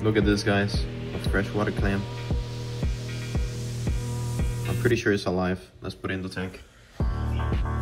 Look at this, guys. A freshwater clam. I'm pretty sure it's alive. Let's put it in the tank.